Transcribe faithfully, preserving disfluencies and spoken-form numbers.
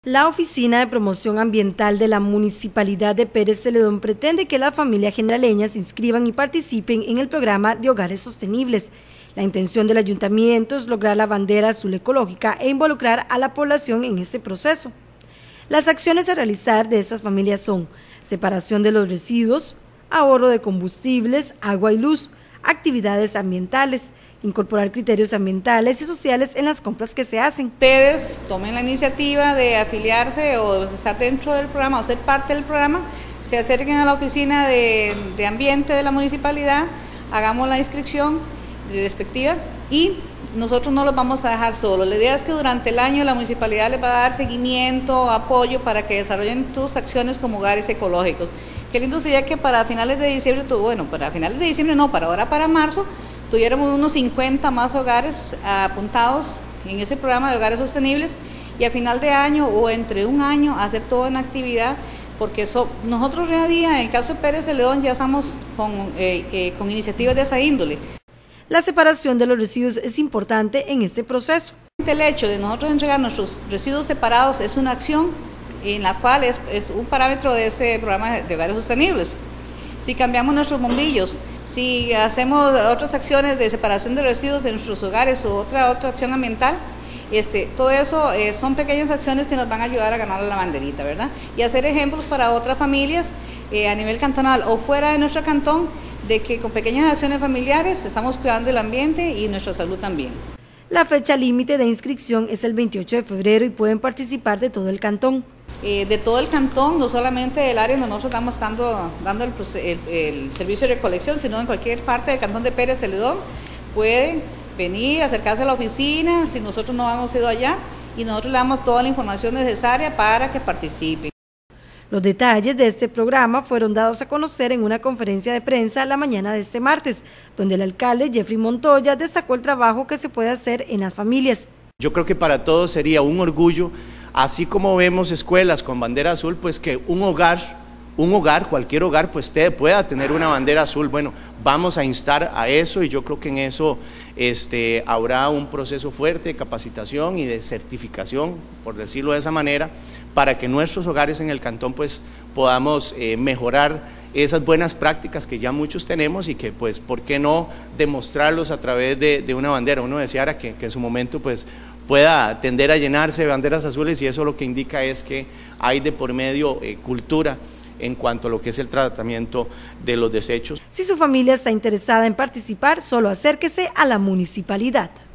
La Oficina de Promoción Ambiental de la Municipalidad de Pérez Celedón pretende que las familias generaleñas se inscriban y participen en el programa de hogares sostenibles. La intención del ayuntamiento es lograr la bandera azul ecológica e involucrar a la población en este proceso. Las acciones a realizar de estas familias son separación de los residuos, ahorro de combustibles, agua y luz, actividades ambientales, incorporar criterios ambientales y sociales en las compras que se hacen. Ustedes tomen la iniciativa de afiliarse o estar dentro del programa o ser parte del programa, se acerquen a la oficina de, de ambiente de la municipalidad, hagamos la inscripción respectiva y nosotros no los vamos a dejar solos. La idea es que durante el año la municipalidad les va a dar seguimiento, apoyo para que desarrollen tus acciones como hogares ecológicos. Qué lindo sería que para finales de diciembre, bueno, para finales de diciembre no, para ahora para marzo, tuviéramos unos cincuenta más hogares apuntados en ese programa de hogares sostenibles y a final de año o entre un año hacer todo en actividad, porque eso, nosotros día a día, en el caso de Pérez Celedón, ya estamos con, eh, eh, con iniciativas de esa índole. La separación de los residuos es importante en este proceso. El hecho de nosotros entregar nuestros residuos separados es una acción en la cual es, es un parámetro de ese programa de hogares sostenibles. Si cambiamos nuestros bombillos, si hacemos otras acciones de separación de residuos de nuestros hogares o otra, otra acción ambiental, este, todo eso eh, son pequeñas acciones que nos van a ayudar a ganar la banderita, ¿verdad? Y hacer ejemplos para otras familias eh, a nivel cantonal o fuera de nuestro cantón, de que con pequeñas acciones familiares estamos cuidando el ambiente y nuestra salud también. La fecha límite de inscripción es el veintiocho de febrero y pueden participar de todo el cantón. Eh, de todo el cantón, no solamente del área donde nosotros estamos dando, dando el, el, el servicio de recolección, sino en cualquier parte del cantón de Pérez Celedón, pueden venir, acercarse a la oficina, si nosotros no hemos ido allá, y nosotros le damos toda la información necesaria para que participen. Los detalles de este programa fueron dados a conocer en una conferencia de prensa la mañana de este martes, donde el alcalde Jeffrey Montoya destacó el trabajo que se puede hacer en las familias. Yo creo que para todos sería un orgullo, así como vemos escuelas con bandera azul, pues que un hogar, un hogar, cualquier hogar, pues pueda tener una bandera azul. Bueno, vamos a instar a eso y yo creo que en eso este, habrá un proceso fuerte de capacitación y de certificación, por decirlo de esa manera, para que nuestros hogares en el cantón pues podamos eh, mejorar esas buenas prácticas que ya muchos tenemos y que pues, ¿por qué no demostrarlos a través de, de una bandera? Uno deseara que, que en su momento pues pueda tender a llenarse de banderas azules y eso lo que indica es que hay de por medio eh, cultura en cuanto a lo que es el tratamiento de los desechos. Si su familia está interesada en participar, solo acérquese a la municipalidad.